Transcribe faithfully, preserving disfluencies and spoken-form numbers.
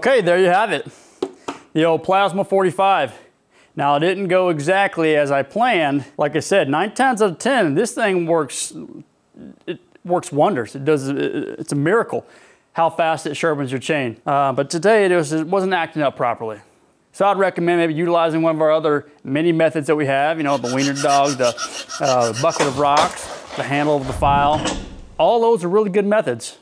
Okay, there you have it. The old Plasma forty-five. Now, it didn't go exactly as I planned. Like I said, nine times out of ten, this thing works, it works wonders. It does, it's a miracle how fast it sharpens your chain. Uh, but today it, was, it wasn't acting up properly. So I'd recommend maybe utilizing one of our other many methods that we have, you know, the wiener dog, the uh, bucket of rocks, the handle of the file. All those are really good methods.